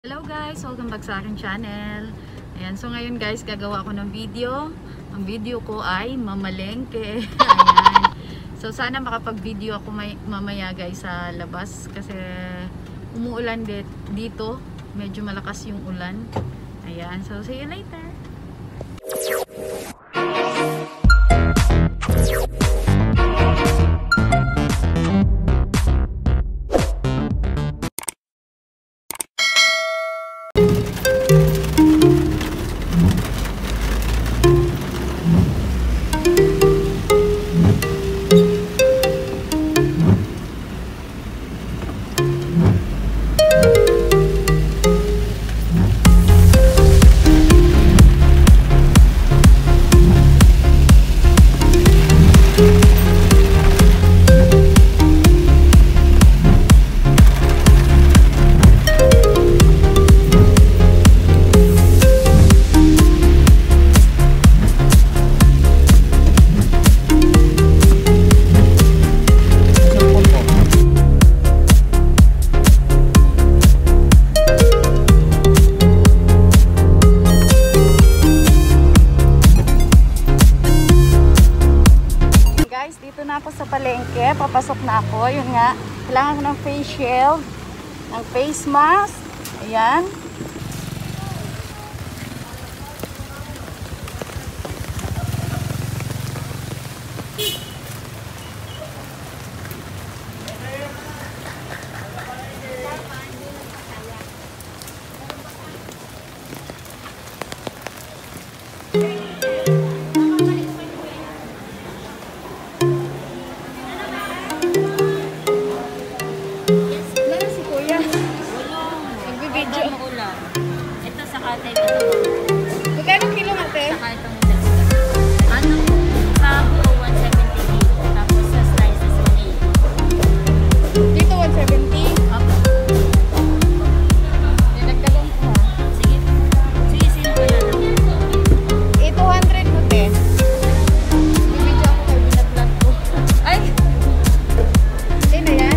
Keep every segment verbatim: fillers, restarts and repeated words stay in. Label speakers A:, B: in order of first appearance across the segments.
A: Hello guys! Welcome back sa aking channel. Ayan, so ngayon guys, gagawa ako ng video. Ang video ko ay mamalengke. Ayan. So sana makapag-video ako may, mamaya guys sa labas kasi umuulan dito. Medyo malakas yung ulan. Ayan, so see you later. Dito na ako sa palengke, papasok na ako. Yun nga, kailangan ko ng face shield, ng face mask. Ayan.
B: Maulan. Ito sa katay ko.
A: Magkano kilo ate?
B: Sa katay mo ano? Sa buo one seventy. Tapos sa slices one eighty.
A: Dito one seventy?
B: Opo.
A: Dinagdagan ko ha.
B: Sige. Sige, sino ko na lang.
A: Eh, two hundred mo te. Bibidyo ako kayo binablog ko. Ay! Hindi na yan?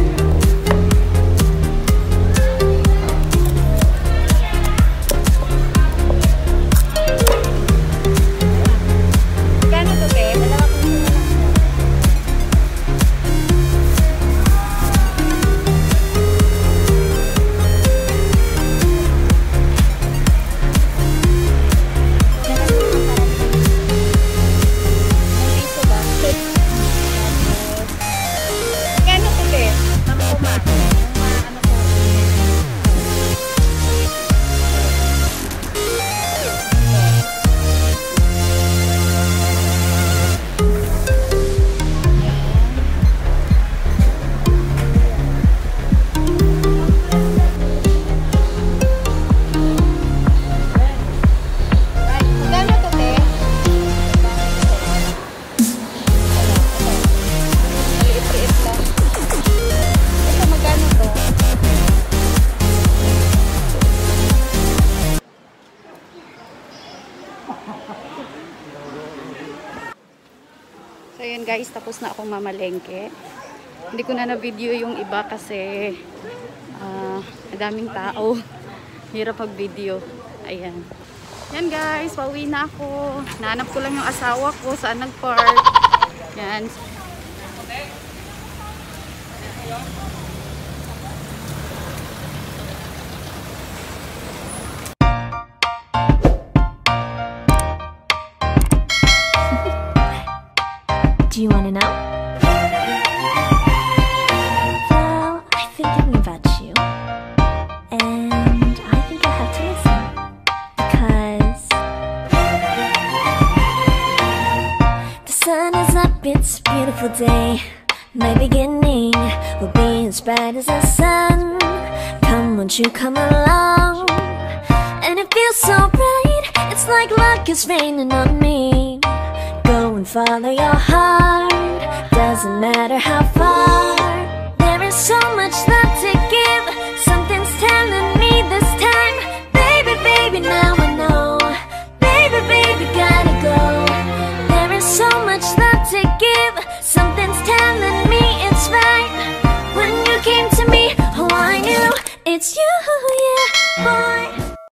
A: So yun guys, tapos na akong mamalengke. Hindi ko na na-video yung iba kasi uh, madaming tao. Hirap mag-video. Ayan. Yan guys, pauwi na ako. Nahanap ko lang yung asawa ko saan nag-park. Yan.
C: Do you want to know? Well, I've been thinking about you, and I think I have to listen, because the sun is up, it's a beautiful day. My beginning will be as bright as the sun. Come, won't you come along? And it feels so bright, it's like luck is raining on me. Go and follow your heart, doesn't matter how far. There is so much love to give, something's telling me this time